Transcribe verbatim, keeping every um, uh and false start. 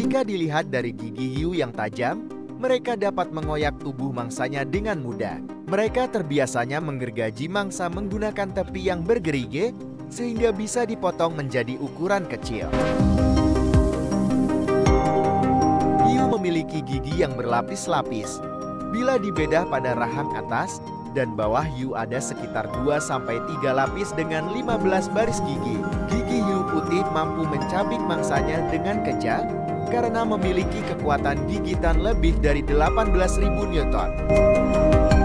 Jika dilihat dari gigi hiu yang tajam, mereka dapat mengoyak tubuh mangsanya dengan mudah. Mereka terbiasanya menggergaji mangsa menggunakan tepi yang bergerigi, sehingga bisa dipotong menjadi ukuran kecil. Hiu memiliki gigi yang berlapis-lapis. Bila dibedah pada rahang atas dan bawah hiu ada sekitar dua sampai tiga lapis dengan lima belas baris gigi. Gigi hiu putih mampu mencabik mangsanya dengan kejam karena memiliki kekuatan gigitan lebih dari delapan belas ribu newton.